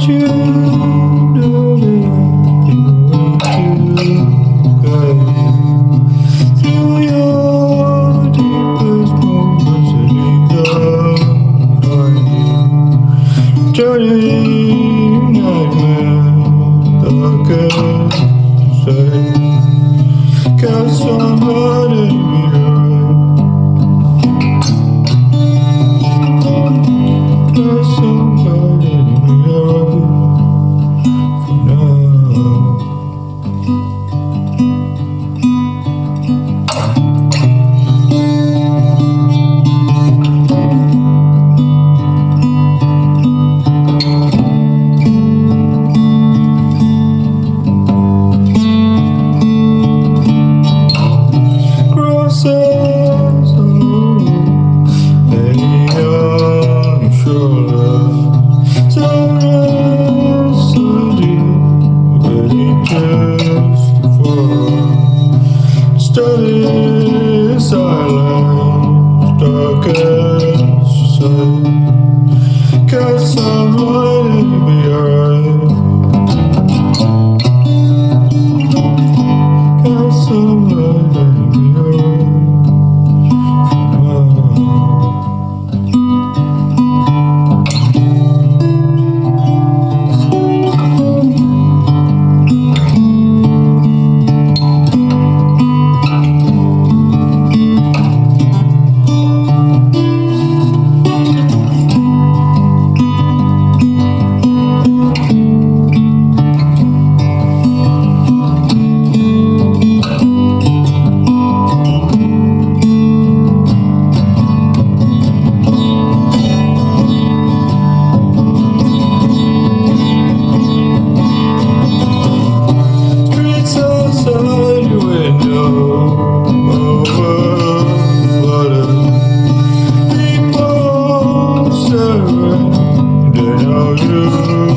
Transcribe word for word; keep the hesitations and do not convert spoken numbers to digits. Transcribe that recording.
you know that through your deepest moments and in the turning nightmare again to say, can somebody be right? Can somebody be right for now? Steady silence, darkest sight. Can somebody be right? Can somebody be right for now? They know you